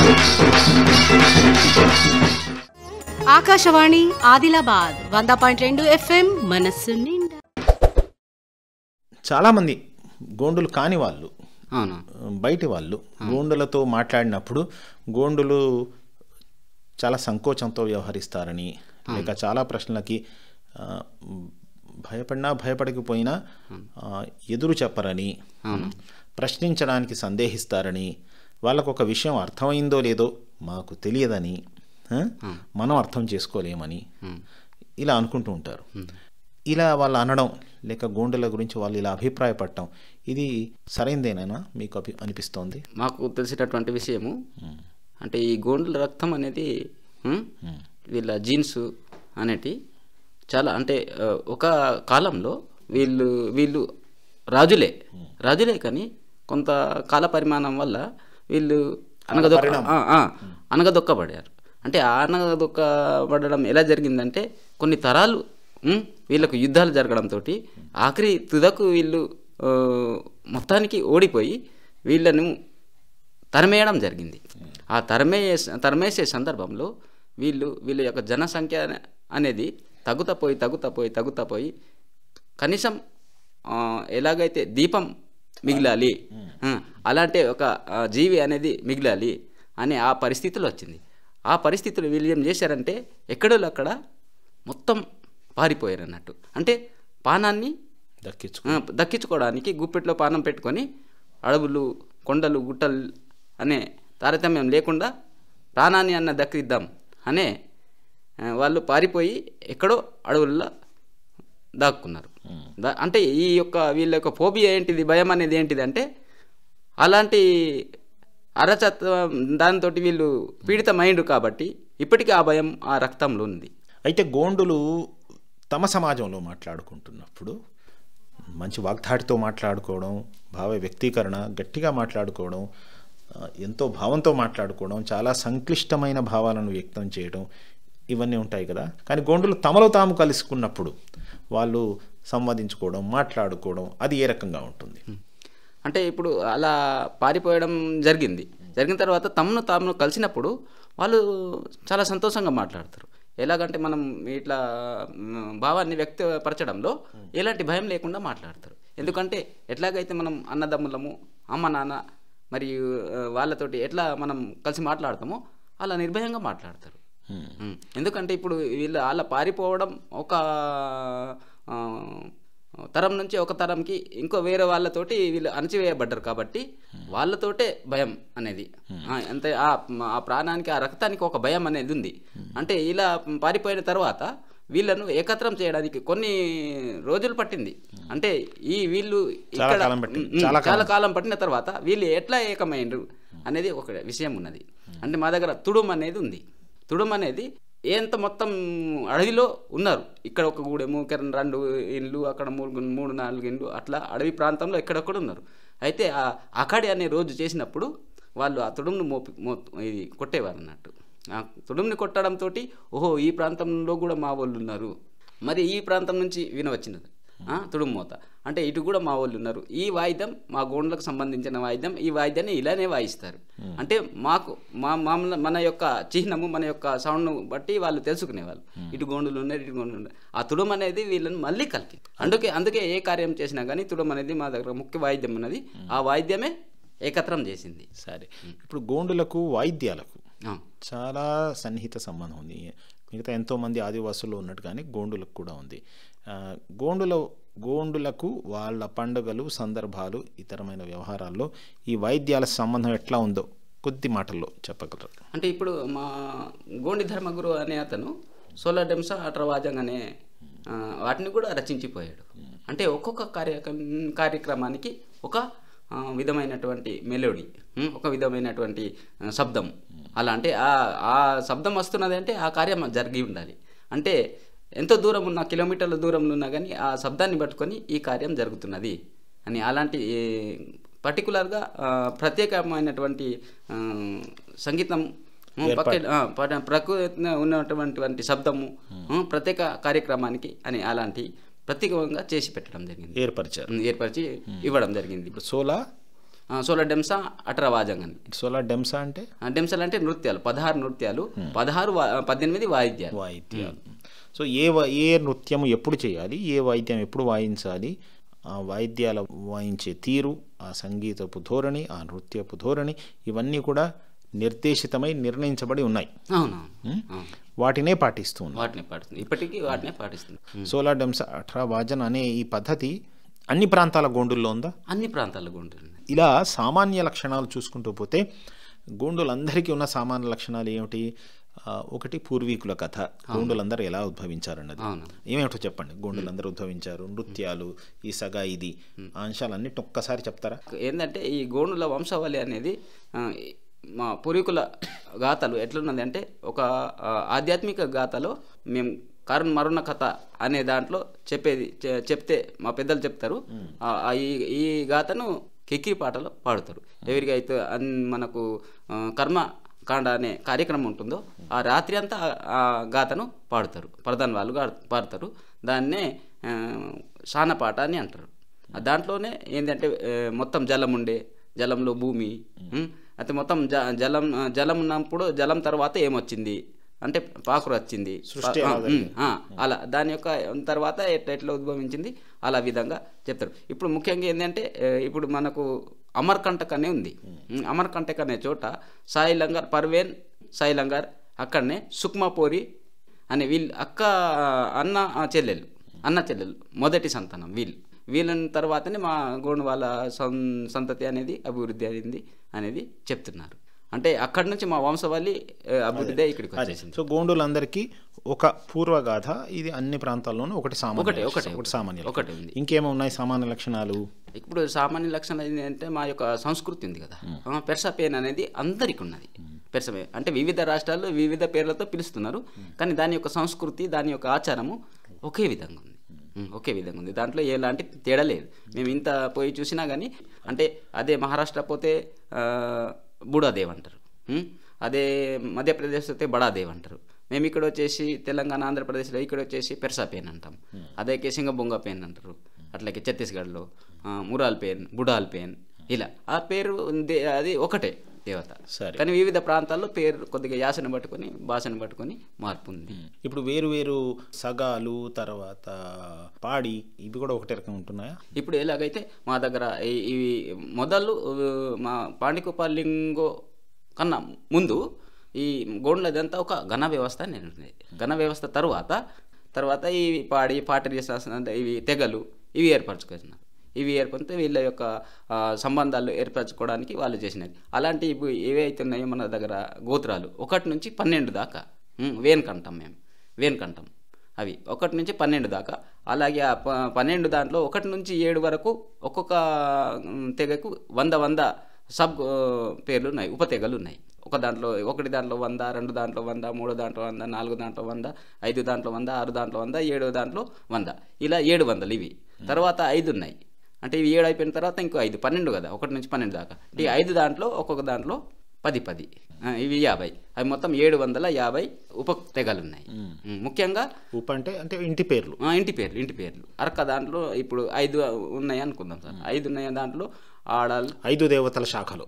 Akashvani Adilabad 100.2 FM మనస్సు నిండా. చాలామంది గోండులు కాని వాళ్ళు, అవును, బయటి వాళ్ళు గోండులతో మాట్లాడినప్పుడు గోండులు చాలా సంకోచంతో వ్యవహరిస్తారని, లేక చాలా ప్రశ్నలకి భయపడకపోయినా ఎదురు చెప్పరని, ప్రశ్నించడానికి సందేహిస్తారని, వాళ్ళకు ఒక విషయం అర్థమైందో లేదో మాకు తెలియదని, మనం అర్థం చేసుకోలేమని ఇలా అనుకుంటూ ఉంటారు. ఇలా వాళ్ళు అనడం, లేక గోండుల గురించి వాళ్ళు ఇలా అభిప్రాయపడటం, ఇది సరైనదేనా మీకు అనిపిస్తోంది? మాకు తెలిసినటువంటి విషయము అంటే ఈ గోండుల రక్తం అనేది వీళ్ళ జీన్స్ అనేటి చాలా, అంటే ఒక కాలంలో వీళ్ళు రాజులే కానీ కొంత కాల పరిమాణం వల్ల వీళ్ళు అనగదొక్కబడారు. అంటే ఆ అనగదొక్కబడడం ఎలా జరిగిందంటే కొన్ని తరాలు వీళ్ళకు యుద్ధాలు జరగడంతో ఆఖరి తుదకు వీళ్ళు మొత్తానికి ఓడిపోయి వీళ్ళను తరిమేయడం జరిగింది. ఆ తరిమేసే సందర్భంలో వీళ్ళ యొక్క జనసంఖ్య అనేది తగ్గుతా పోయి కనీసం ఎలాగైతే దీపం మిగిలాలి, అలాంటి ఒక జీవి అనేది మిగిలాలి అనే ఆ పరిస్థితులు వచ్చింది. ఆ పరిస్థితులు వీళ్ళు ఏం చేశారంటే ఎక్కడో అక్కడ మొత్తం పారిపోయారు అన్నట్టు. అంటే పానాన్ని దక్కించుకోవడానికి గుప్పెట్లో పానం పెట్టుకొని అడవులు, కొండలు, గుట్టలు అనే తారతమ్యం లేకుండా ప్రాణాన్ని అన్న దక్కిద్దాం అనే వాళ్ళు పారిపోయి ఎక్కడో అడవుల్లో దాక్కున్నారు. అంటే వీళ్ళ యొక్క ఫోబియా ఏంటిది, భయం అనేది ఏంటిది అంటే అలాంటి అరచత్వం దాంతో వీళ్ళు పీడితమైండు కాబట్టి ఇప్పటికీ ఆ భయం ఆ రక్తంలో ఉంది. అయితే గోండులు తమ సమాజంలో మాట్లాడుకుంటున్నప్పుడు మంచి వాగ్దాటితో మాట్లాడుకోవడం, భావ వ్యక్తీకరణ గట్టిగా మాట్లాడుకోవడం, ఎంతో భావంతో మాట్లాడుకోవడం, చాలా సంక్లిష్టమైన భావాలను వ్యక్తం చేయడం, ఇవన్నీ ఉంటాయి కదా. కానీ గోండులు తమలో తాము కలుసుకున్నప్పుడు వాళ్ళు సంవాదించుకోవడం, మాట్లాడుకోవడం, అది ఏ రకంగా ఉంటుంది? అంటే ఇప్పుడు అలా పారిపోయడం జరిగిన తర్వాత తాము కలిసినప్పుడు వాళ్ళు చాలా సంతోషంగా మాట్లాడతారు. ఎలాగంటే మనం ఇట్లా భావాన్ని వ్యక్తపరచడంలో ఎలాంటి భయం లేకుండా మాట్లాడతారు. ఎందుకంటే ఎట్లాగైతే మనం అన్నదమ్ములము, అమ్మ నాన్న మరియు వాళ్ళతోటి ఎట్లా మనం కలిసి మాట్లాడతామో అలా నిర్భయంగా మాట్లాడతారు. ఎందుకంటే ఇప్పుడు వాళ్ళ పారిపోవడం ఒక తరం నుంచి ఒక తరంకి ఇంకో వేరే వాళ్ళతోటి వీళ్ళు అణచివేయబడ్డారు కాబట్టి వాళ్ళతోటే భయం అనేది, అంటే ఆ ప్రాణానికి, ఆ రక్తానికి ఒక భయం అనేది ఉంది. అంటే ఇలా పారిపోయిన తర్వాత వీళ్ళను ఏకత్రం చేయడానికి కొన్ని రోజులు పట్టింది. అంటే వీళ్ళు ఇక్కడ చాలా కాలం పట్టిన తర్వాత వీళ్ళు ఎట్లా ఏకమైండ్రు అనేది ఒక విషయం ఉన్నది. అంటే మా దగ్గర తుడుం అనేది ఉంది. తుడుం అనేది ఎంత మొత్తం అడవిలో ఉన్నారు. ఇక్కడ ఒక గూడెము, 2 ఇండ్లు, అక్కడ 3-4 ఇండ్లు, అట్లా అడవి ప్రాంతంలో ఎక్కడెక్కడ ఉన్నారు. అయితే ఆ అకాడి అనే రోజు చేసినప్పుడు వాళ్ళు ఆ తుడుంను ఇది కొట్టేవారు అన్నట్టు. ఆ తుడుంని కొట్టడంతో ఓహో ఈ ప్రాంతంలో కూడా మా వాళ్ళు ఉన్నారు, మరి ఈ ప్రాంతం నుంచి వినవచ్చినది తుడుం మోత, అంటే ఇటు కూడా మా వాళ్ళు ఉన్నారు, ఈ వాయిద్యం మా గోండ్లకు సంబంధించిన వాయిద్యం, ఈ వాయిద్యాన్ని ఇలానే వాయిస్తారు. అంటే మాకు మన యొక్క చిహ్నము, మన యొక్క సౌండ్ను బట్టి వాళ్ళు తెలుసుకునేవాళ్ళు ఇటు గోండులు ఉన్నారు, ఇటు గోండులు ఉన్నారు. ఆ తుడుం అనేది వీళ్ళని మళ్ళీ కలిపి అందుకే ఏ కార్యం చేసినా కానీ తుడుం అనేది మా దగ్గర ముఖ్య వాయిద్యం ఉన్నది. ఆ వాయిద్యమే ఏకత్రం చేసింది. సరే, ఇప్పుడు గోండులకు వాయిద్యాలకు చాలా సన్నిహిత సంబంధం ఉంది. మిగతా ఎంతోమంది ఆదివాసులు ఉన్నట్టు కానీ గోండులకు కూడా ఉంది. గోండులకు వాళ్ళ పండుగలు, సందర్భాలు, ఇతరమైన వ్యవహారాల్లో ఈ వాయిద్యాల సంబంధం ఎట్లా ఉందో కొద్ది మాటల్లో చెప్పగలరు? అంటే ఇప్పుడు మా గోండి ధర్మగురు అనే అతను సోలాడెంస అట్రవాజంగ్ అనే వాటిని కూడా రచించిపోయాడు. అంటే ఒక్కొక్క కార్యక్రమానికి ఒక విధమైనటువంటి మెలోడీ, ఒక విధమైనటువంటి శబ్దం, అలా అంటే ఆ శబ్దం వస్తున్నది అంటే ఆ కార్యం జరిగి ఉండాలి. అంటే ఎంతో దూరం ఉన్న, కిలోమీటర్ల దూరంలో ఉన్నా కానీ ఆ శబ్దాన్ని పట్టుకొని ఈ కార్యం జరుగుతున్నది అని అలాంటి పర్టికులర్గా ప్రత్యేకమైనటువంటి సంగీతం, ప్రకృతి ఉన్నటువంటి శబ్దము ప్రత్యేక కార్యక్రమానికి అని అలాంటి ప్రత్యేకంగా చేసి పెట్టడం జరిగింది, ఏర్పరిచి ఇవ్వడం జరిగింది. ఇప్పుడు సోలా సోల డెంస అటర వాజంగని. సోలా డెంసా అంటే డెంసలు అంటే నృత్యాలు, 16 నృత్యాలు, 18 వాయిద్యాలు. సో ఏ నృత్యం ఎప్పుడు చేయాలి, ఏ వాయిద్యం ఎప్పుడు వాయించాలి, ఆ వాయిద్యాల వాయించే తీరు, ఆ సంగీతపు ధోరణి, ఆ నృత్యపు ధోరణి, ఇవన్నీ కూడా నిర్దేశితమై నిర్ణయించబడి ఉన్నాయి. వాటినే పాటిస్తుంది. ఇప్పటికీ వాటినే పాటిస్తుంది. సోలా డెంసా అఠరా వాజన్ అనే ఈ పద్ధతి అన్ని ప్రాంతాల గోండుల్లో ఉందా? అన్ని ప్రాంతాల గోండులు. ఇలా సామాన్య లక్షణాలు చూసుకుంటూ పోతే గోండులందరికీ ఉన్న సామాన్య లక్షణాలు ఏమిటి? ఒకటి పూర్వీకుల కథ, గోండులందరూ ఎలా ఉద్భవించారన్నది ఏమేమిటో చెప్పండి. గోండులందరూ ఉద్భవించారు, నృత్యాలు, ఈ సగా, ఇది అంశాలన్నిటి ఒక్కసారి చెప్తారా? ఏంటంటే ఈ గోండుల వంశావళి అనేది మా పూర్వీకుల గాథలు ఎట్లున్నది అంటే, ఒక ఆధ్యాత్మిక గాథలో మేము కరుణ్ మరుణ కథ అనే దాంట్లో చెప్తే మా పెద్దలు చెప్తారు. ఈ గాథను కిక్కిరి పాటలో పాడుతారు. ఎవరికైతే మనకు కర్మ కాండ అనే కార్యక్రమం ఉంటుందో ఆ రాత్రి అంతా ఆ గాథను పాడుతారు, ప్రధాన వాళ్ళు పాడతారు. దాన్నే శానపాట అని అంటారు. దాంట్లోనే ఏంటంటే మొత్తం జలం ఉండే, జలంలో భూమి, అయితే మొత్తం జలం ఉన్నప్పుడు జలం తర్వాత ఏమొచ్చింది అంటే పాకురు వచ్చింది, అలా దాని యొక్క తర్వాత ఎట్లా ఉద్భవించింది అలా విధంగా చెప్తారు. ఇప్పుడు ముఖ్యంగా ఏంటంటే ఇప్పుడు మనకు అమర్కంటక్ అనే ఉంది. అమర్కంటక్ అనే చోట సాయి లంగర్, పర్వేన్ సాయి లంగర్, అక్కడనే సుక్మాపోరి అనే వీళ్ళు అన్న చెల్లెలు మొదటి సంతానం. వీళ్ళని తర్వాతనే మా గోండు వాళ్ళ సంతతి అనేది అభివృద్ధి అయింది అనేది చెప్తున్నారు. అంటే అక్కడి నుంచి మా వంశవాళి అభివృద్ధి ఇక్కడికి వచ్చేసింది. సో గోండులందరికీ ఒక పూర్వగాథ, ఇది అన్ని ప్రాంతాల్లోనూ ఒకటి సామాన్య ఒకటి ఉంది. ఇంకేమో ఉన్నాయి సామాన్య లక్షణాలు? ఇప్పుడు సామాన్య లక్షణాలు ఏంటంటే మా యొక్క సంస్కృతి ఉంది కదా, పెర్సపేన్ అనేది అందరికి ఉన్నది. పెర్సపే అంటే వివిధ రాష్ట్రాల్లో వివిధ పేర్లతో పిలుస్తున్నారు, కానీ దాని యొక్క సంస్కృతి, దాని యొక్క ఆచారము ఒకే విధంగా ఉంది. దాంట్లో ఎలాంటి తేడా లేదు. మేము ఇంత పోయి చూసినా కానీ, అంటే అదే మహారాష్ట్ర పోతే బూడాదేవ్ అంటారు, అదే మధ్యప్రదేశ్ అయితే బడాదేవ్ అంటారు. మేము ఇక్కడ వచ్చేసి తెలంగాణ, ఆంధ్రప్రదేశ్లో ఇక్కడ వచ్చేసి పెర్సాపేన్ అంటాం. అదే సింగబొంగ పేన్ అంటారు. అట్లాగే ఛత్తీస్గఢ్లో మురాల్ పేన్, బుడాల్ పేన్, ఇలా ఆ పేరు అది ఒకటే దేవత. కానీ వివిధ ప్రాంతాల్లో పేరు కొద్దిగా యాసను పట్టుకొని, భాషను పట్టుకొని మార్పు ఉంది. ఇప్పుడు వేరు వేరు సగాలు, తర్వాత పాడి, ఇవి కూడా ఒకటే రకం ఉంటున్నాయా? ఇప్పుడు ఎలాగైతే మా దగ్గర ఇవి మొదలు మా పాండికోపాలింగో కన్నా ముందు ఈ గోండ్లదంతా ఒక ఘన వ్యవస్థ అనేది. ఘన వ్యవస్థ తర్వాత ఈ పాటరీ శాస్త్రం, ఇవి తెగలు, ఇవి ఏర్పరచుకున్నారు. ఇవి ఏర్పడితే వీళ్ళ యొక్క సంబంధాలు ఏర్పరచుకోవడానికి వాళ్ళు చేసినది. అలాంటి ఇవి ఏవైతే ఉన్నాయో మన దగ్గర గోత్రాలు 1 నుంచి 12 దాకా వేన్కంటాం మేము. అవి 1 నుంచి 12 దాకా. అలాగే ఆ 12 దాంట్లో 1 నుంచి 7 వరకు ఒక్కొక్క తెగకు 100 సబ్ పేర్లు ఉన్నాయి, ఉపతెగలు ఉన్నాయి. ఒకటి దాంట్లో 100, 2 దాంట్లో 100, 3 దాంట్లో 100, 4 దాంట్లో 100, 5 దాంట్లో 100, 6 దాంట్లో 100, 7 దాంట్లో 100, ఇలా 700 ఇవి. తర్వాత 5 ఉన్నాయి. అంటే ఇవి 7 అయిపోయిన తర్వాత ఇంకో 5, 12 కదా, 1 నుంచి 12 దాకా. ఈ 5 దాంట్లో ఒక్కొక్క దాంట్లో 10, ఇవి 50. అవి మొత్తం 750 ఉప తెగలు ఉన్నాయి. ముఖ్యంగా ఉప అంటే ఇంటి పేర్లు. ఇంటి పేర్లు అరక దాంట్లో ఇప్పుడు 5 ఉన్నాయి అనుకుందాం సార్. 5 ఉన్నాయి. దాంట్లో ఆడాలు 5 దేవతల శాఖలో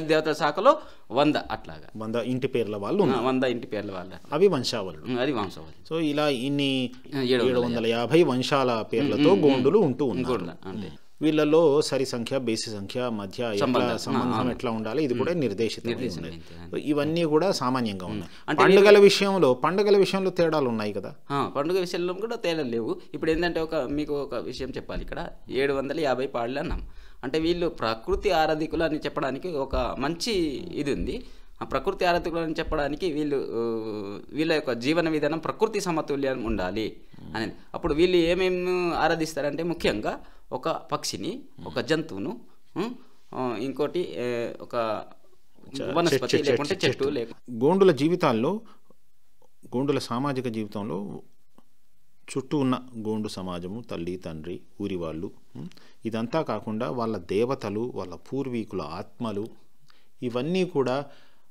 100 అట్లాగా 100 ఇంటి పేర్ల వాళ్ళు 100 ఇంటి పేర్ల వాళ్ళు, అవి వంశావళి. సో ఇలా ఇన్ని 750 వంశాల పేర్లతో గోండులు ఉంటూ ఉన్నారు. వీళ్ళలో సరి సంఖ్య, బేసి సంఖ్య, మధ్య సంబంధం ఎట్లా ఉండాలి, ఇది కూడా నిర్దేశితం. ఇవన్నీ కూడా సామాన్యంగా ఉన్నాయి. పండుగల విషయంలో తేడాలు ఉన్నాయి కదా? పండుగ విషయంలో కూడా తేడాలు లేవు. ఇప్పుడు ఏంటంటే మీకు ఒక విషయం చెప్పాలి. ఇక్కడ 750 పాడలు అన్నాం. అంటే వీళ్ళు ప్రకృతి ఆరాధికులు అని చెప్పడానికి ఒక మంచి ఇది ఉంది. ఆ ప్రకృతి ఆరాధికులు అని చెప్పడానికి వీళ్ళ యొక్క జీవన విధానం ప్రకృతి సమతుల్యం ఉండాలి అనేది. అప్పుడు వీళ్ళు ఏమేమి ఆరాధిస్తారంటే ముఖ్యంగా ఒక పక్షిని, ఒక జంతువును, ఇంకోటి ఒక వనస్పతి, లేకుంటే చెట్టు. గోండుల జీవితాల్లో, గోండుల సామాజిక జీవితంలో చుట్టూ ఉన్న గోండు సమాజము, తల్లి, తండ్రి, ఊరి వాళ్ళు, ఇదంతా కాకుండా వాళ్ళ దేవతలు, వాళ్ళ పూర్వీకుల ఆత్మలు, ఇవన్నీ కూడా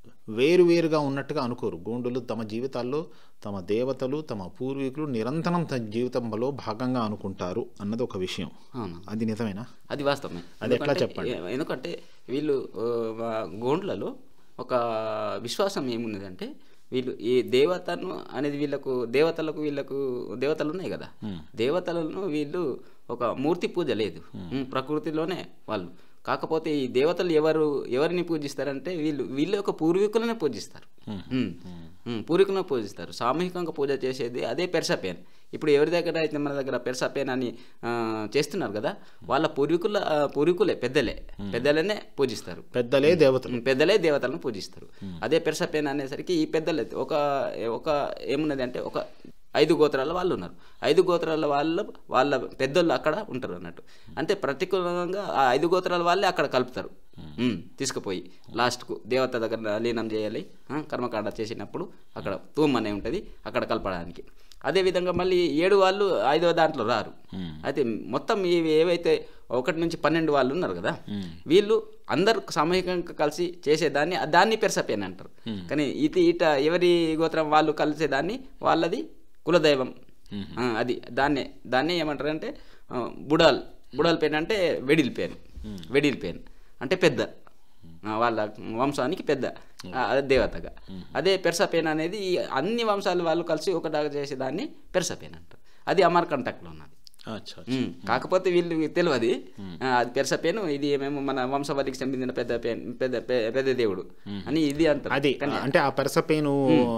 వేరువేరుగా ఉన్నట్టుగా అనుకోరు. గోండులు తమ జీవితాల్లో తమ దేవతలు, తమ పూర్వీకులు నిరంతరం తమ జీవితంలో భాగంగా అనుకుంటారు అన్నది ఒక విషయం. అవును, అది నిజమేనా? అది వాస్తవమే. అది ఎట్లా చెప్పండి? ఎందుకంటే వీళ్ళు గోండ్లలో ఒక విశ్వాసం ఏమున్నదంటే, వీళ్ళు ఈ దేవతను అనేది వీళ్ళకు దేవతలు ఉన్నాయి కదా, దేవతలను వీళ్ళు ఒక మూర్తి పూజ లేదు, ప్రకృతిలోనే వాళ్ళు. కాకపోతే ఈ దేవతలు ఎవరిని పూజిస్తారంటే వీళ్ళ యొక్క పూర్వీకులనే పూజిస్తారు. పూర్వీకులను పూజిస్తారు. సామూహికంగా పూజ చేసేది అదే పెర్సపేన్. ఇప్పుడు ఎవరి దగ్గర అయితే మన దగ్గర పెర్సపేన్ అని చేస్తున్నారు కదా, వాళ్ళ పూర్వీకులే పెద్దలనే పూజిస్తారు. పెద్దలే దేవతలను పూజిస్తారు. అదే పెర్సపేన్ అనేసరికి ఈ పెద్దలే ఒక ఏమున్నది అంటే ఒక 5 గోత్రాల వాళ్ళు ఉన్నారు. 5 గోత్రాల వాళ్ళ పెద్దోళ్ళు అక్కడ ఉంటారు అన్నట్టు. అంటే ప్రతికూలంగా ఆ 5 గోత్రాల వాళ్ళే అక్కడ కలుపుతారు, తీసుకుపోయి లాస్ట్కు దేవత దగ్గర లీనం చేయాలి. కర్మకాండ చేసినప్పుడు అక్కడ తూమ్ అనే ఉంటుంది, అక్కడ కలపడానికి. అదేవిధంగా మళ్ళీ 7 వాళ్ళు 5వ దాంట్లో రారు. అయితే మొత్తం ఇవి ఏవైతే 1 నుంచి 12 వాళ్ళు ఉన్నారు కదా, వీళ్ళు అందరు సామూహికంగా కలిసి దాన్ని పెర్సపేన్ అంటారు. కానీ ఎవరి గోత్రం వాళ్ళు కలిసేదాన్ని వాళ్ళది కులదైవం. అది దాన్నే ఏమంటారు అంటే బుడాల్ పేన్ అంటే వెడిల్ పేన్ అంటే పెద్ద, వాళ్ళ వంశానికి పెద్ద దేవతగా. అదే పెర్సపేన్ అనేది అన్ని వంశాల వాళ్ళు కలిసి ఒకటాగా చేసేదాన్ని పెర్సపేన్ అంటారు. అది అమర్కంటక్లో ఉన్నది. కాకపోతే వీళ్ళు తెలియదు అది పెర్సపేను, ఇది ఏమేమో మన వంశవాదికి చెందిన పెద్ద దేవుడు అని ఇది అంటారు. అది అంటే ఆ పెర్సపేను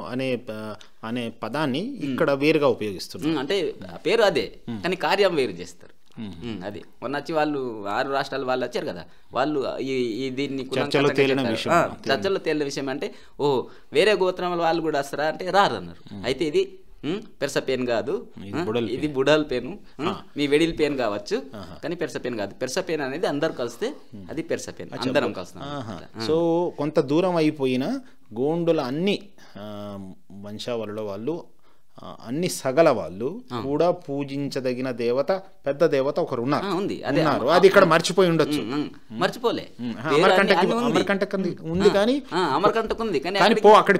అనే పదాన్ని ఇక్కడ వేరుగా ఉపయోగిస్తున్నారు. అంటే పేరు అదే, కానీ కార్యం వేరు చేస్తారు. అది మొన్న వచ్చి వాళ్ళు 6 రాష్ట్రాల వాళ్ళు వచ్చారు కదా, వాళ్ళు దీన్ని చర్చలో తేలిన విషయం అంటే, వేరే గోత్రం వాళ్ళు కూడా వస్తారా అంటే రారు అన్నారు. అయితే ఇది పెర్సపేన్ కాదు, ఇది బుడాల్ పేను, మీ వెడిల్ పేన్ కావచ్చు, కానీ పెర్సపేన్ కాదు. పెర్సపేన్ అనేది అందరు కలిస్తే అది పెర్సపేన్, అందరం కలుస్తాం. సో కొంత దూరం అయిపోయిన గోండుల అన్ని వంశావళిలో వాళ్ళు, అన్ని సగల వాళ్ళు కూడా పూజించదగిన దేవత, పెద్ద దేవత ఒకరు ఉన్నారు. అది ఇక్కడ మర్చిపోయి ఉండొచ్చు. మర్చిపోలే, అమర్కంటక్ ఉంది కానీ అమర్కంటక్ ఉంది కానీ అక్కడికి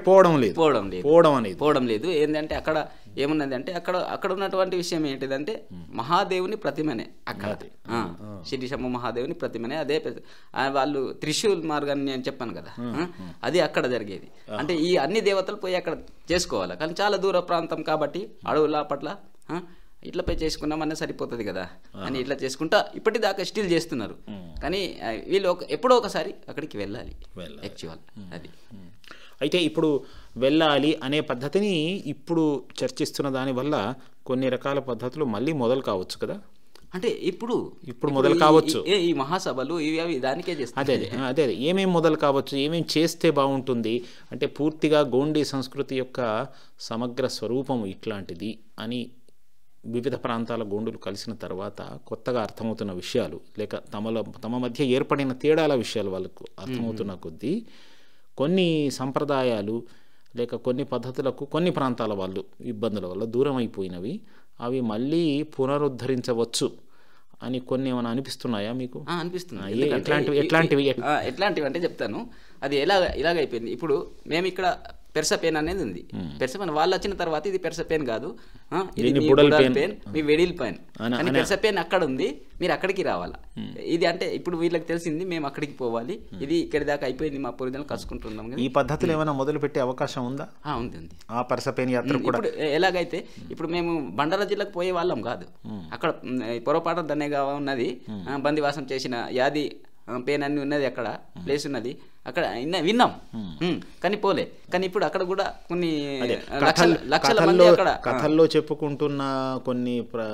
పోవడం లేదు. ఏంటంటే అక్కడ ఏమున్నది అంటే, అక్కడ ఉన్నటువంటి విషయం ఏంటిదంటే, మహాదేవుని ప్రతిమనే అక్కడ, శిరీషమ్మ మహాదేవుని ప్రతిమనే. అదే వాళ్ళు త్రిశూల్ మార్గాన్ని నేను చెప్పాను కదా, అది అక్కడ జరిగేది. అంటే ఈ అన్ని దేవతలు పోయి అక్కడ చేసుకోవాలి, కానీ చాలా దూర ప్రాంతం కాబట్టి అడవుల పట్ల ఇట్లా పోయి చేసుకున్నామన్నా సరిపోతుంది కదా అని ఇట్లా చేసుకుంటా ఇప్పటిదాకా స్టిల్ చేస్తున్నారు. కానీ వీళ్ళు ఎప్పుడో ఒకసారి అక్కడికి వెళ్ళాలి యాక్చువల్. అది అయితే ఇప్పుడు వెళ్ళాలి అనే పద్ధతిని ఇప్పుడు చర్చిస్తున్న దానివల్ల కొన్ని రకాల పద్ధతులు మళ్ళీ మొదలు కావచ్చు కదా. అంటే ఇప్పుడు మొదలు కావచ్చు ఈ మహాసభలు ఇవి అవి దానికే చేస్తాయి. అదే ఏమేమి మొదలు కావచ్చు, ఏమేమి చేస్తే బాగుంటుంది అంటే, పూర్తిగా గోండీ సంస్కృతి యొక్క సమగ్ర స్వరూపం ఇట్లాంటిది అని వివిధ ప్రాంతాల గోండులు కలిసిన తర్వాత కొత్తగా అర్థమవుతున్న విషయాలు, లేక తమ మధ్య ఏర్పడిన తేడాల విషయాలు వాళ్ళకు అర్థమవుతున్న కొద్దీ కొన్ని సంప్రదాయాలు లేక కొన్ని పద్ధతులకు కొన్ని ప్రాంతాల వాళ్ళు ఇబ్బందుల వల్ల దూరం అయిపోయినవి అవి మళ్ళీ పునరుద్ధరించవచ్చు అని కొన్ని ఏమైనా అనిపిస్తున్నాయా మీకు? అనిపిస్తున్నాయి. ఎట్లాంటివి అంటే చెప్తాను. అది ఇలాగైపోయింది. ఇప్పుడు మేము ఇక్కడ పెర్సపేన్ అనేది ఉంది. పెర్సపేన్ వాళ్ళు వచ్చిన తర్వాత ఇది పెర్సపేన్ కాదు, ఇది బుడాల్ పేన్, మీ వెడిల్ పేన్. కానీ పెర్సపేన్ అక్కడ ఉంది, మీరు అక్కడికి రావాలా. ఇది అంటే ఇప్పుడు వీళ్ళకి తెలిసింది మేము అక్కడికి పోవాలి, ఇది ఇక్కడి దాకా అయిపోయింది, మా పూర్వీకులు కలుసుకుంటున్నాం. ఈ పద్ధతులు ఏమైనా మొదలు పెట్టే అవకాశం ఉందా? ఉంది. ఆ పెర్సపేన్ యాత్ర కూడా ఎలాగైతే ఇప్పుడు మేము బండారా జిల్లాకు పోయే వాళ్ళం కాదు. అక్కడ పొరపాటు దన్నేగా ఉన్నది, బందివాసం చేసిన యాది పేన్ అన్ని ఉన్నది, అక్కడ ప్లేస్ ఉన్నది, అక్కడ విన్నాం కానీ పోలే. కానీ ఇప్పుడు అక్కడ కూడా కొన్ని లక్షల మంది అక్కడ కథల్లో చెప్పుకుంటున్న కొన్ని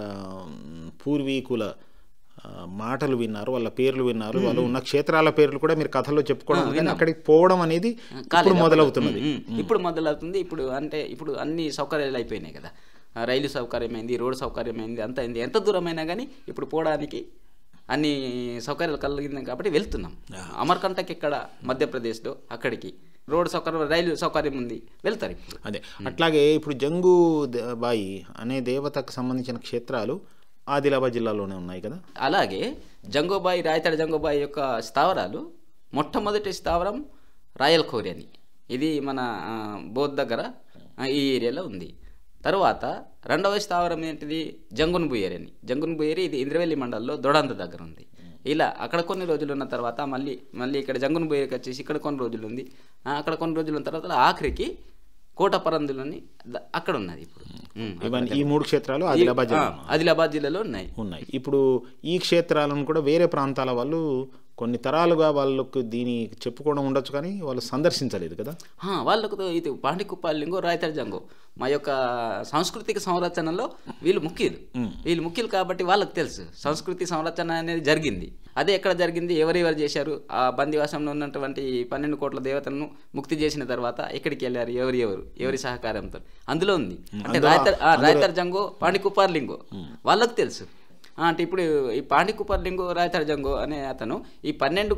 పూర్వీకుల మాటలు విన్నారు, వాళ్ళ పేర్లు విన్నారు, వాళ్ళు ఉన్న క్షేత్రాల పేర్లు కూడా మీరు కథల్లో చెప్పుకోవడం, కానీ అక్కడికి పోవడం అనేది ఇప్పుడు మొదలవుతున్నది. ఇప్పుడు అంటే ఇప్పుడు అన్ని సౌకర్యాలు అయిపోయినాయి కదా, రైలు సౌకర్యమైంది, రోడ్డు సౌకర్యమైంది, అంత అయింది. ఎంత దూరమైనా కానీ ఇప్పుడు పోవడానికి అన్ని సౌకర్యాలు కలిగింది కాబట్టి వెళ్తున్నాం. అమర్కంటక్ ఇక్కడ మధ్యప్రదేశ్లో, అక్కడికి రోడ్డు సౌకర్యం, రైలు సౌకర్యం ఉంది, వెళ్తారు ఇప్పుడు. అదే అట్లాగే ఇప్పుడు జంగూబాయి అనే దేవతకు సంబంధించిన క్షేత్రాలు ఆదిలాబాద్ జిల్లాలోనే ఉన్నాయి కదా. అలాగే రాయతడ జంగోబాయి యొక్క స్థావరాలు, మొట్టమొదటి స్థావరం రాయల్ ఖోరి అని. ఇది మన బోధ్ దగ్గర ఈ ఏరియాలో ఉంది. తర్వాత రెండవ స్థావరం ఏంటిది జంగున్ బుయేరి అని. జంగున్ బుయేరి ఇది ఇంద్రవెల్లి మండలంలో దొడంత దగ్గర ఉంది. ఇలా అక్కడ కొన్ని రోజులు ఉన్న తర్వాత మళ్ళీ ఇక్కడ జంగున్ బుయేరికి వచ్చేసి ఇక్కడ కొన్ని రోజులు ఉంది. అక్కడ కొన్ని రోజులు ఉన్న తర్వాత ఆఖరికి కోటపరందులని అక్కడ ఉన్నది. ఇప్పుడు ఈ 3 క్షేత్రాలు ఆదిలాబాద్ జిల్లాలో ఉన్నాయి. ఇప్పుడు ఈ క్షేత్రాలను కూడా వేరే ప్రాంతాల వాళ్ళు కొన్ని తరాలుగా వాళ్ళకు దీని చెప్పుకోవడం ఉండొచ్చు, కానీ వాళ్ళు సందర్శించలేదు కదా. వాళ్ళకు ఇది పాండికుప్పాలింగో రాయతడి జంగో మా యొక్క సాంస్కృతిక సంరక్షణలో వీళ్ళు ముఖ్యులు కాబట్టి వాళ్ళకి తెలుసు సంస్కృతి సంరక్షణ అనేది జరిగింది. అదే ఎక్కడ జరిగింది, ఎవరెవరు చేశారు, ఆ బందివాసంలో ఉన్నటువంటి 12 కోట్ల దేవతలను ముక్తి చేసిన తర్వాత ఎక్కడికి వెళ్ళారు, ఎవరి సహకారంతో అందులో ఉంది. అంటే రాయతడి జంగో పాండికుప్పాలింగో వాళ్ళకు తెలుసు. అంటే ఇప్పుడు ఈ పాండికుప్పాలింగో రాయతడి జంగో అనే అతను ఈ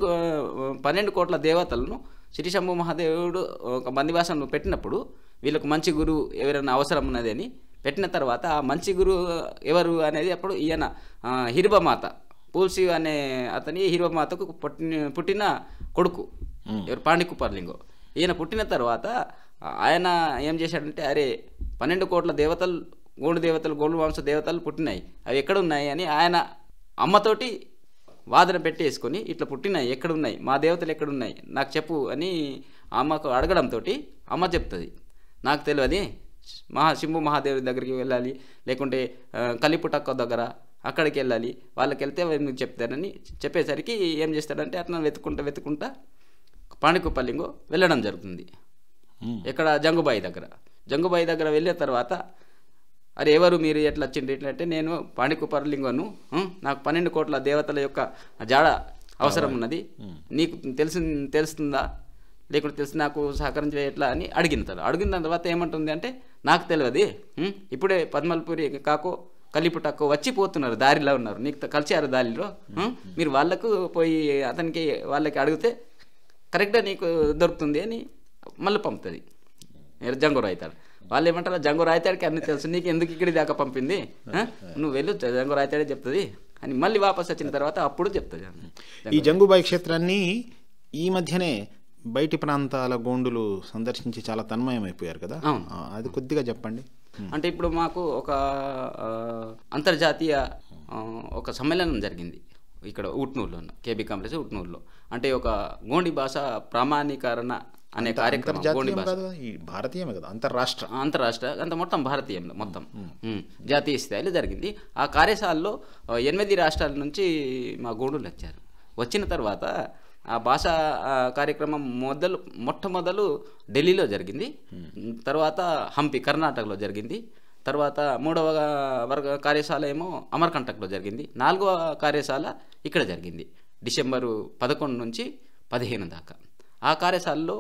12 కోట్ల దేవతలను శ్రీ శంభు మహాదేవుడు ఒక బందివాసంలో పెట్టినప్పుడు వీళ్ళకు మంచి గురువు ఎవరైనా అవసరం ఉన్నది అని పెట్టిన తర్వాత ఆ మంచి గురువు ఎవరు అనేది అప్పుడు ఈయన హిరిబమాత పూల్సి అనే అతని హిరిబమాతకు పుట్టిన కొడుకు ఎవరు పాండికుప్పాలింగో. ఈయన పుట్టిన తర్వాత ఆయన ఏం చేశాడంటే, అరే 12 కోట్ల దేవతలు గోండు వంశ దేవతలు పుట్టినాయి, అవి ఎక్కడున్నాయి అని ఆయన అమ్మతోటి వాదన పెట్టేసుకొని ఇట్లా పుట్టినాయి, ఎక్కడున్నాయి, మా దేవతలు ఎక్కడున్నాయి నాకు చెప్పు అని అమ్మకు అడగడంతో అమ్మ చెప్తుంది, నాకు తెలియదు, శంభు మహాదేవుడి దగ్గరికి వెళ్ళాలి, లేకుంటే కలిపుటక్క దగ్గర అక్కడికి వెళ్ళాలి, వాళ్ళకి వెళ్తే మీకు చెప్తారని చెప్పేసరికి ఏం చేస్తాడంటే అట్లా వెతుకుంటా పాండికుప్పాలింగో వెళ్ళడం జరుగుతుంది. ఇక్కడ జంగుబాయి దగ్గర వెళ్ళిన తర్వాత, అరే ఎవరు మీరు ఎట్లా వచ్చిండ్రు ఇట్లా అంటే, నేను పాండికుప్పాలింగోను, నాకు 12 కోట్ల దేవతల యొక్క జాడ అవసరం ఉన్నది, నీకు తెలుస్తుందా, లేకుంటే తెలిసి నాకు సహకరించే ఎట్లా అని అడిగిన తర్వాత ఏమంటుంది అంటే, నాకు తెలియదు, ఇప్పుడే పద్మల్పూరి కాకో కలిపుటక్కో వచ్చిపోతున్నారు, దారిలో ఉన్నారు, నీకు కలిసారు దారిలో, మీరు వాళ్ళకు పోయి వాళ్ళకి అడిగితే కరెక్ట్గా నీకు దొరుకుతుంది అని మళ్ళీ పంపుతుంది జంగు రాయితాడు. వాళ్ళు ఏమంటారు, జంగు రాయితాడికి అన్ని తెలుసు, నీకు ఎందుకు ఇక్కడి దాకా పంపింది, నువ్వు వెళ్ళు, జంగు రాయితాడే చెప్తుంది అని మళ్ళీ వాపస్ వచ్చిన తర్వాత అప్పుడు చెప్తుంది. ఈ జంగుబాయి క్షేత్రాన్ని ఈ మధ్యనే బయటి ప్రాంతాల గోండులు సందర్శించి చాలా తన్మయమైపోయారు కదా, అది కొద్దిగా చెప్పండి. అంటే ఇప్పుడు మాకు ఒక అంతర్జాతీయ ఒక సమ్మేళనం జరిగింది ఇక్కడ ఉట్నూరులో, కేబీ కాంప్లెక్స్ ఉట్నూరులో. అంటే ఒక గోండి భాష ప్రామాణీకరణ అనే కార్యక్రమం, గోండి భాష భారతీయమే కదా, అంతర్రాష్ట్ర అంత మొత్తం భారతీయంలో మొత్తం జాతీయ స్థాయిలో జరిగింది. ఆ కార్యశాలలో 8 రాష్ట్రాల నుంచి మా గోండులు వచ్చారు. వచ్చిన తర్వాత ఆ భాషా కార్యక్రమం మొట్టమొదలు ఢిల్లీలో జరిగింది, తర్వాత హంపి కర్ణాటకలో జరిగింది, తర్వాత 3వ కార్యశాల ఏమో అమర్కంటక్లో జరిగింది, 4వ కార్యశాల ఇక్కడ జరిగింది డిసెంబరు 11 నుంచి 15 దాకా. ఆ కార్యశాలలో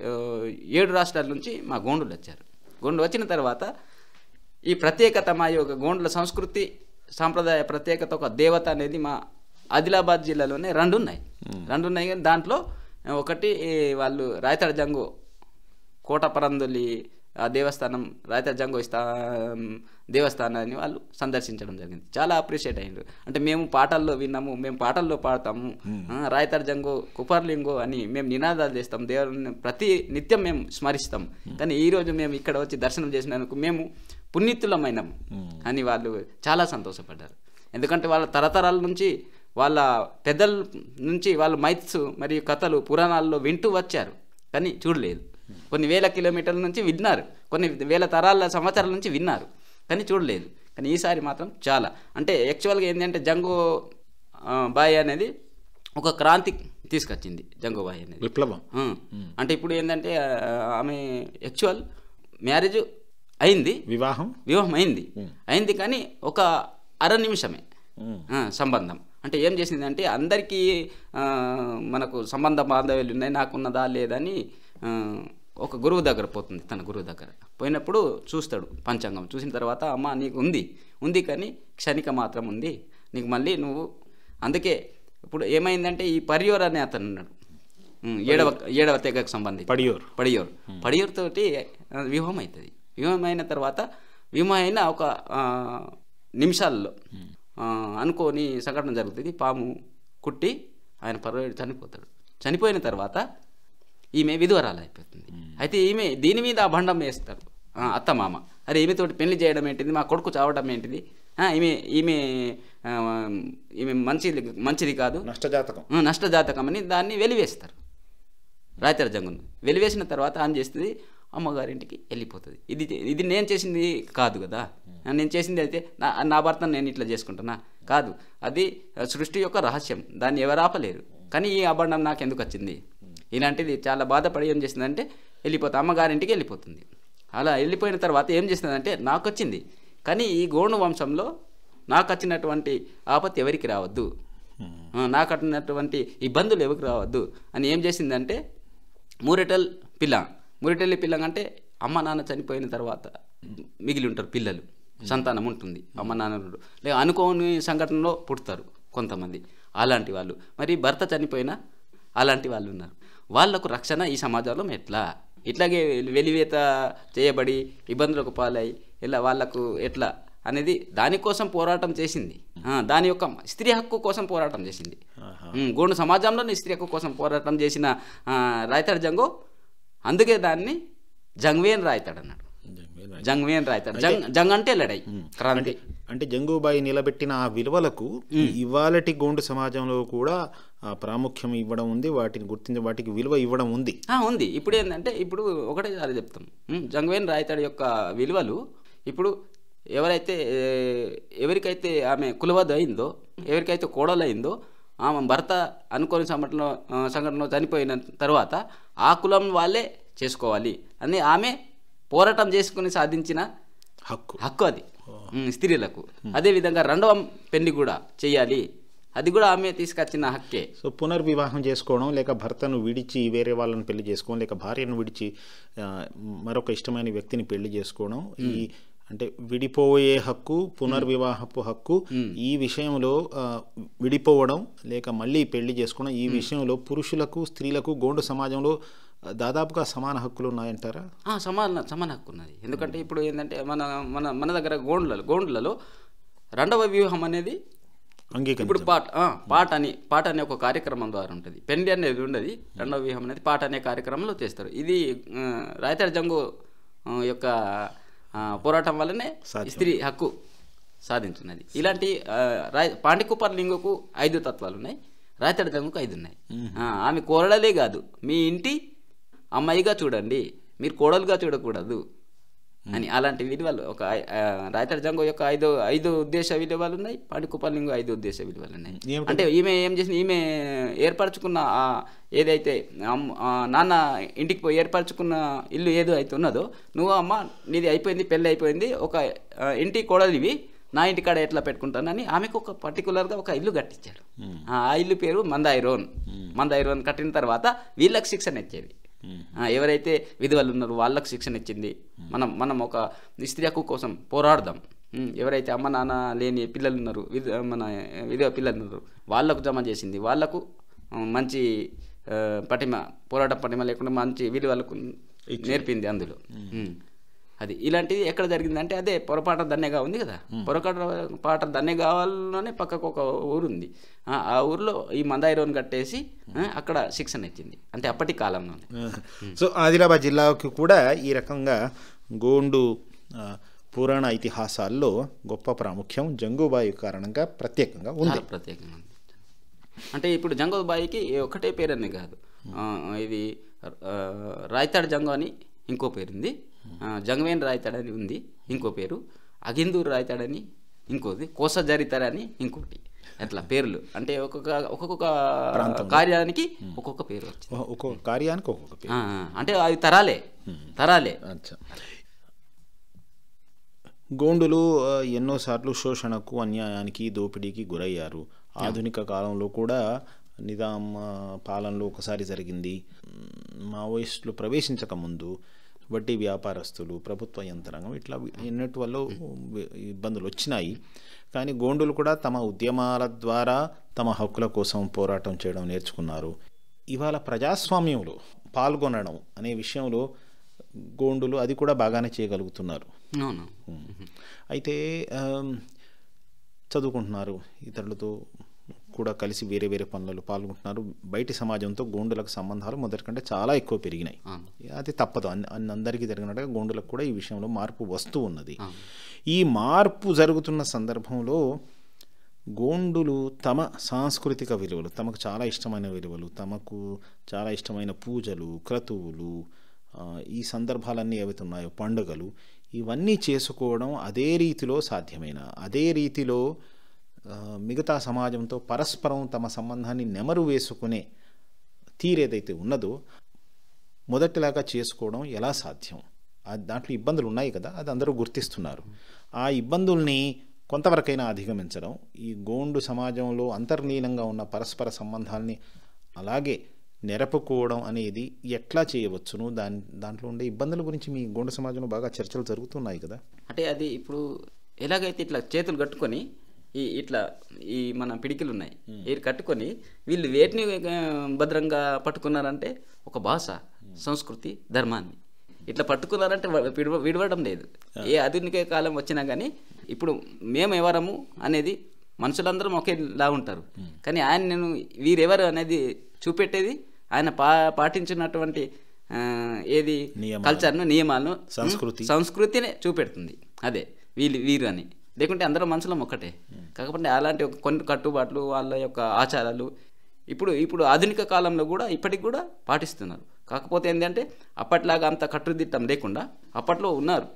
7 రాష్ట్రాల నుంచి మా గోండులు వచ్చారు. గోండులు వచ్చిన తర్వాత ఈ ప్రత్యేకత, మా యొక్క గోండుల సంస్కృతి సాంప్రదాయ ప్రత్యేకత, ఒక దేవత అనేది మా ఆదిలాబాద్ జిల్లాలోనే 2 ఉన్నాయి. కానీ దాంట్లో ఒకటి వాళ్ళు రాయతడి జంగు కోటపరందులి దేవస్థానం, రాయతడి జంగు దేవస్థానాన్ని వాళ్ళు సందర్శించడం జరిగింది. చాలా అప్రిషియేట్ అయ్యారు. అంటే మేము పాటల్లో విన్నాము, మేము పాటల్లో పాడతాము, రాయతడి జంగు కుపర్లింగో అని మేము నినాదాలు చేస్తాం, దేవుని ప్రతి నిత్యం మేము స్మరిస్తాం, కానీ ఈరోజు మేము ఇక్కడ వచ్చి దర్శనం చేసినందుకు మేము పుణ్యతులమైనాం అని వాళ్ళు చాలా సంతోషపడ్డారు. ఎందుకంటే వాళ్ళ తరతరాల నుంచి, వాళ్ళ పెద్దల నుంచి వాళ్ళు మైత్స్ మరియు కథలు పురాణాల్లో వింటూ వచ్చారు, కానీ చూడలేదు. కొన్ని వేల కిలోమీటర్ల నుంచి విన్నారు, కొన్ని వేల సంవత్సరాల నుంచి విన్నారు, కానీ చూడలేదు. కానీ ఈసారి మాత్రం చాలా, అంటే యాక్చువల్గా ఏంటంటే జంగు బాయ్ అనేది ఒక క్రాంతి తీసుకొచ్చింది. జంగుబాయి అనేది విప్లవం. అంటే ఇప్పుడు ఏంటంటే ఆమె యాక్చువల్ మ్యారేజ్ అయింది, వివాహం అయింది, కానీ ఒక అర నిమిషమే సంబంధం. అంటే ఏం చేసిందంటే అందరికీ మనకు సంబంధ బాంధవ్యాలు ఉన్నాయి, నాకున్నదా లేదని ఒక గురువు దగ్గర పోతుంది. తన గురువు దగ్గర పోయినప్పుడు చూస్తాడు పంచాంగం. చూసిన తర్వాత, అమ్మ నీకు ఉంది కానీ క్షణిక మాత్రం ఉంది, నీకు మళ్ళీ నువ్వు, అందుకే ఇప్పుడు ఏమైందంటే ఈ పర్యోర్ అనే అతను ఉన్నాడు, ఏడవ తెగకు సంబంధించి పడియోర్ తోటి వివాహం అవుతుంది. వివాహం అయిన తర్వాత వివాహం అయిన ఒక నిమిషాల్లో అనుకోని సంఘటన జరుగుతుంది. పాము కుట్టి ఆయన పర్వాడు చనిపోతాడు. చనిపోయిన తర్వాత ఈమె విధవరాలు అయిపోతుంది. అయితే ఈమె దీని మీద అభండం వేస్తారు అత్త మామ. అరే ఈమెతోటి పెళ్లి చేయడం ఏంటిది, మా కొడుకు చావడం ఏంటిది, ఈమె ఈమె ఈమె మంచిది కాదు, నష్టజాతకం అని దాన్ని వెలివేస్తారు. రాయితడి జంగును వెలివేసిన తర్వాత ఆమె చేస్తుంది, అమ్మగారింటికి వెళ్ళిపోతుంది. ఇది నేను చేసింది కాదు కదా, నేను చేసింది అయితే నా భర్తను నేను ఇట్లా చేసుకుంటున్నా కాదు, అది సృష్టి యొక్క రహస్యం, దాన్ని ఎవరు ఆపలేరు. కానీ ఈ అభండం నాకు ఎందుకు వచ్చింది, ఇలాంటిది చాలా బాధపడి ఏం చేసిందంటే అమ్మగారింటికి వెళ్ళిపోతుంది. అలా వెళ్ళిపోయిన తర్వాత ఏం చేస్తుందంటే నాకు వచ్చింది, కానీ ఈ గోండు వంశంలో నాకు వచ్చినటువంటి ఆపత్తి ఎవరికి రావద్దు, నాకు వచ్చినటువంటి ఇబ్బందులు ఎవరికి రావద్దు అని ఏం చేసిందంటే మూరెటెల్లి పిల్లం అంటే అమ్మ నాన్న చనిపోయిన తర్వాత మిగిలి ఉంటారు పిల్లలు, సంతానం ఉంటుంది, అమ్మ నాన్న లేక అనుకోని సంఘటనలో పుడతారు కొంతమంది, అలాంటి వాళ్ళు. మరి భర్త చనిపోయినా అలాంటి వాళ్ళు ఉన్నారు. వాళ్లకు రక్షణ ఈ సమాజంలో ఎట్లా, ఇట్లాగే వెలివేత చేయబడి ఇబ్బందులకు పాలై ఇలా వాళ్లకు ఎట్లా అనేది దానికోసం పోరాటం చేసింది. దాని యొక్క స్త్రీ హక్కు కోసం పోరాటం చేసింది. గోండు సమాజంలోని స్త్రీ హక్కు కోసం పోరాటం చేసిన రాయితడి జంగు, అందుకే దాన్ని జంగ్వేన్ రాయితాడు అన్నాడు. జంగ్వేన్ రాయితాడు. జంగ్ అంటే లడై, క్రాంతి. అంటే జంగుబాయి నిలబెట్టిన ఆ విలువలకు ఇవాళటి గోండు సమాజంలో కూడా ప్రాముఖ్యం ఇవ్వడం ఉంది, వాటిని గుర్తించి వాటికి విలువ ఇవ్వడం ఉంది. ఇప్పుడు ఏంటంటే ఇప్పుడు ఒకటే సారి చెప్తాం, జంగ్వేన్ రాయితాడు యొక్క విలువలు ఇప్పుడు ఎవరికైతే ఆమె కులవద్ద అయిందో, ఎవరికైతే కోడలైందో, ఆమె భర్త అనుకోని సంఘటనలో చనిపోయిన తర్వాత ఆ కులం వాళ్ళే చేసుకోవాలి అని ఆమె పోరాటం చేసుకుని సాధించిన హక్కు అది స్త్రీలకు. అదేవిధంగా రెండవ పెళ్లి కూడా చేయాలి, అది కూడా ఆమె తీసుకొచ్చిన హక్కే. సో పునర్వివాహం చేసుకోవడం, లేక భర్తను విడిచి వేరే వాళ్ళని పెళ్లి చేసుకోవడం, లేక భార్యను విడిచి మరొక ఇష్టమైన వ్యక్తిని పెళ్లి చేసుకోవడం, ఈ అంటే విడిపోయే హక్కు, పునర్వివాహపు హక్కు, ఈ విషయంలో విడిపోవడం లేక మళ్ళీ పెళ్లి చేసుకోవడం, ఈ విషయంలో పురుషులకు స్త్రీలకు గోండు సమాజంలో దాదాపుగా సమాన హక్కులు ఉన్నాయంటారా? సమాన హక్కు ఉన్నది. ఎందుకంటే ఇప్పుడు ఏంటంటే మన దగ్గర గోండ్లలో రెండవ వివాహం అనేది ఇప్పుడు పాట అనే ఒక కార్యక్రమం ద్వారా ఉంటుంది. పెళ్లి అనేది ఉండదు, రెండవ వివాహం అనేది పాట అనే కార్యక్రమంలో చేస్తారు. ఇది రాయితడి జంగు యొక్క పోరాటం వల్లనే స్త్రీ హక్కు సాధించున్నది. ఇలాంటి పాండికుప్పర్ లింగుకు 5 తత్వాలు ఉన్నాయి, రాయితడి జంగుకు 5 ఉన్నాయి. ఆమె కోరడలే కాదు, మీ ఇంటి అమ్మాయిగా చూడండి, మీరు కోడలుగా చూడకూడదు అని అలాంటి విలువలు ఒక రాయితడి జంగు యొక్క 5 ఉద్దేశ విలువలు ఉన్నాయి, పాండికుప్పర్ లింగు 5 ఉద్దేశ విలువలు ఉన్నాయి. అంటే ఈమె ఏం చేసింది, ఈమె ఏర్పరచుకున్న ఏదైతే నాన్న ఇంటికి పోయి ఏర్పరచుకున్న ఇల్లు ఏదో అయితే ఉన్నదో, నువ్వు అమ్మ నీది అయిపోయింది, పెళ్ళి అయిపోయింది, ఒక ఇంటి కోడలివి, నా ఇంటికాడ ఎట్లా పెట్టుకుంటానని ఆమెకు ఒక పర్టికులర్గా ఒక ఇల్లు కట్టించాడు. ఆ ఇల్లు పేరు మందాయిరోన్ కట్టిన తర్వాత వీళ్ళకి శిక్షణ ఇచ్చేది. ఎవరైతే విధవలు ఉన్నారో వాళ్ళకు శిక్షణ ఇచ్చింది. మనం ఒక స్త్రీ హక్కు కోసం పోరాడదాం. ఎవరైతే అమ్మ నాన్న లేని పిల్లలు ఉన్నారు, విధవ పిల్లలు ఉన్నారు, వాళ్ళకు జమ చేసింది. వాళ్ళకు మంచి పోరాట పటిమ లేకుండా మంచి విలువలకు నేర్పింది అందులో. అది ఇలాంటిది ఎక్కడ జరిగిందంటే అదే పొరపాట దన్నెగా ఉంది కదా, పొరపాట దన్నెగావాలనే పక్కకు ఒక ఊరు ఉంది. ఆ ఊరిలో ఈ మందాయిరోన్ కట్టేసి అక్కడ శిక్షణ ఇచ్చింది. అంటే అప్పటి కాలంలో. సో ఆదిలాబాద్ జిల్లాకు కూడా ఈ రకంగా గోండు పురాణ ఇతిహాసాల్లో గొప్ప ప్రాముఖ్యం జంగుబాయి కారణంగా ప్రత్యేకంగా ఉంది. అంటే ఇప్పుడు జంగుబాయికి ఒకటే పేరని కాదు, ఇది రాయితాడు జంగు అని ఇంకో పేరుంది, జంగ్వేన్ రాయితాడని ఉంది ఇంకో పేరు, అగిందూరు రాయితాడని ఇంకోది, కోస జరితాడని ఇంకోటి, అట్లా పేర్లు. అంటే ఒక్కొక్క కార్యానికి ఒక్కొక్క పేరు వచ్చింది, ఒక్కొక్క కార్యానికి ఒక్కొక్క పేరు. అంటే అవి తరాలే. గోండులు ఎన్నోసార్లు శోషణకు, అన్యాయానికి, దోపిడీకి గురయ్యారు. ఆధునిక కాలంలో కూడా నిజాం పాలనలో ఒకసారి జరిగింది. మావోయిస్టులు ప్రవేశించక ముందు వడ్డీ వ్యాపారస్తులు, ప్రభుత్వ యంత్రాంగం ఇట్లా ఎన్నటి వల్ల ఇబ్బందులు వచ్చినాయి. కానీ గోండులు కూడా తమ ఉద్యమాల ద్వారా తమ హక్కుల కోసం పోరాటం చేయడం నేర్చుకున్నారు. ఇవాళ ప్రజాస్వామ్యంలో పాల్గొనడం అనే విషయంలో గోండులు అది కూడా బాగానే చేయగలుగుతున్నారు. అయితే చదువుకుంటున్నారు, ఇతరులతో కూడా కలిసి వేరే వేరే పనులలో పాల్గొంటున్నారు. బయటి సమాజంతో గోండులకు సంబంధాలు మొదటి కంటే చాలా ఎక్కువ పెరిగినాయి. అది తప్పదు, అందరికీ జరిగినట్టుగా గోండులకు కూడా ఈ విషయంలో మార్పు వస్తూ ఉన్నది. ఈ మార్పు జరుగుతున్న సందర్భంలో గోండులు తమ సాంస్కృతిక విలువలు, తమకు చాలా ఇష్టమైన విలువలు, తమకు చాలా ఇష్టమైన పూజలు, క్రతువులు, ఈ సందర్భాలన్నీ ఏవైతే ఉన్నాయో పండుగలు, ఇవన్నీ చేసుకోవడం అదే రీతిలో సాధ్యమైన, అదే రీతిలో మిగతా సమాజంతో పరస్పరం తమ సంబంధాన్ని నెమరు వేసుకునే తీరేదైతే ఉన్నదో మొదటిలాగా చేసుకోవడం ఎలా సాధ్యం? దాంట్లో ఇబ్బందులు ఉన్నాయి కదా, అది అందరూ గుర్తిస్తున్నారు. ఆ ఇబ్బందుల్ని కొంతవరకైనా అధిగమించడం, ఈ గోండు సమాజంలో అంతర్లీనంగా ఉన్న పరస్పర సంబంధాలని అలాగే నెరపుకోవడం అనేది ఎట్లా చేయవచ్చును? దాంట్లో ఉండే ఇబ్బందుల గురించి మీ గోండు సమాజంలో బాగా చర్చలు జరుగుతున్నాయి కదా. అంటే అది ఇప్పుడు ఎలాగైతే ఇట్లా చేతులు కట్టుకొని ఇట్లా ఈ మన పిడికిలు ఉన్నాయి, ఇది కట్టుకొని వీళ్ళు వేటిని భద్రంగా పట్టుకున్నారంటే ఒక భాష, సంస్కృతి, ధర్మాన్ని ఇట్లా పట్టుకున్నారంటే విడవడం లేదు. ఏ ఆధునిక కాలం వచ్చినా కానీ ఇప్పుడు మేము ఎవరము అనేది మనుషులందరం ఒకేలా ఉంటారు, కానీ ఆయన నేను వీరెవరు అనేది చూపెట్టేది ఆయన పాటించినటువంటి ఏది కల్చర్ను, నియమాలను, సంస్కృతిని చూపెడుతుంది. అదే వీరు అని, లేకుంటే అందరూ మనుషులం ఒక్కటే. కాకపోతే అలాంటి కొన్ని కట్టుబాట్లు, వాళ్ళ యొక్క ఆచారాలు ఇప్పుడు ఆధునిక కాలంలో కూడా ఇప్పటికి కూడా పాటిస్తున్నారు. కాకపోతే ఏంటంటే అప్పట్లాగా అంత కట్టుదిట్టం లేకుండా అప్పట్లో ఉన్నారు.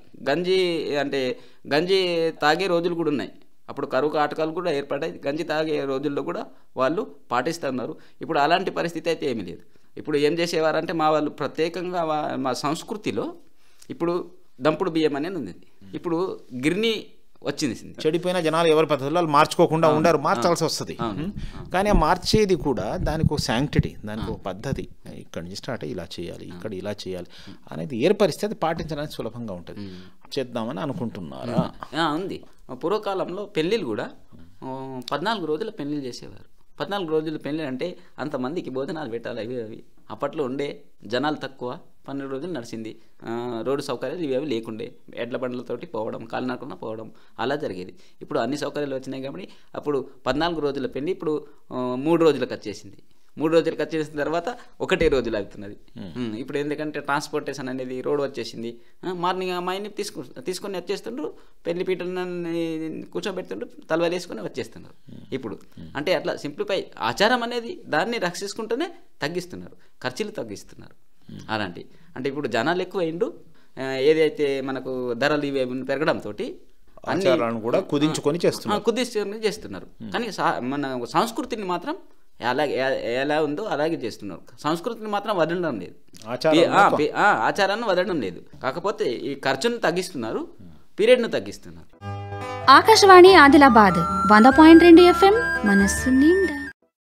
గంజి తాగే రోజులు కూడా ఉన్నాయి. అప్పుడు కరువు కాటకాలు కూడా ఏర్పడ్డాయి. గంజి తాగే రోజుల్లో కూడా వాళ్ళు పాటిస్తున్నారు. ఇప్పుడు అలాంటి పరిస్థితి అయితే ఏమీ లేదు. ఇప్పుడు ఏం చేసేవారంటే మా వాళ్ళు ప్రత్యేకంగా మా సంస్కృతిలో ఇప్పుడు దంపుడు బియ్యం అనేది ఉంది. ఇప్పుడు గిర్ని వచ్చింది. చెడిపోయిన జనాలు ఎవరి పద్ధతుల్లో మార్చుకోకుండా ఉండరు, మార్చాల్సి వస్తుంది. కానీ ఆ మార్చేది కూడా దానికి ఒక శాంక్టిటీ, దానికి ఒక పద్ధతి, ఇక్కడి నుంచి స్టార్ట్ ఇలా చేయాలి, ఇక్కడ ఇలా చేయాలి అనేది ఏర్పరిస్తే అది పాటించడానికి సులభంగా ఉంటుంది. చేద్దామని అనుకుంటున్నారా? ఉంది. పూర్వకాలంలో పెళ్ళిళ్ళు కూడా 14 రోజుల పెళ్ళిళ్ళు చేసేవారు. 14 రోజుల పెళ్ళి అంటే అంతమందికి భోజనాలు పెట్టాలి, అవి అప్పట్లో ఉండే జనాలు తక్కువ. 12 రోజులు నడిచింది. రోడ్డు సౌకర్యాలు ఇవి లేకుండే, ఎడ్ల బండ్లతోటి పోవడం, కాలినడకన పోవడం అలా జరిగేది. ఇప్పుడు అన్ని సౌకర్యాలు వచ్చినాయి కాబట్టి అప్పుడు 14 రోజుల పెళ్ళి ఇప్పుడు 3 రోజులకు వచ్చేసింది. 3 రోజులకు వచ్చేసిన తర్వాత ఒకటే రోజులు అవుతున్నది. ఇప్పుడు ఎందుకంటే ట్రాన్స్పోర్టేషన్ అనేది రోడ్ వచ్చేసింది. మార్నింగ్ అమ్మాయిని తీసుకొని వచ్చేస్తుండ్రు, పెళ్లి పీటలని కూర్చోబెడుతుండ్రు, తలవాలు వేసుకొని వచ్చేస్తున్నారు. ఇప్పుడు అంటే అట్లా సింప్లిఫై, ఆచారం అనేది దాన్ని రక్షించుకుంటూనే తగ్గిస్తున్నారు, ఖర్చులు తగ్గిస్తున్నారు. అలాంటి అంటే ఇప్పుడు జనాలు ఎక్కువైండు, ఏదైతే మనకు ధరలు ఇవి పెరగడంతో ఆచారాలను కూడా కుదించుకొని చేస్తున్నారు. కానీ మన సంస్కృతిని మాత్రం ఎలా ఉందో అలాగే చేస్తున్నారు. సంస్కృతిని మాత్రం వదలడం లేదు, ఆచారాన్ని వదలడం లేదు. కాకపోతే ఈ ఖర్చును తగ్గిస్తున్నారు, పీరియడ్ను తగ్గిస్తున్నారు. ఆకాశవాణి ఆదిలాబాద్ 100.2 FM మనస్సు నిండా.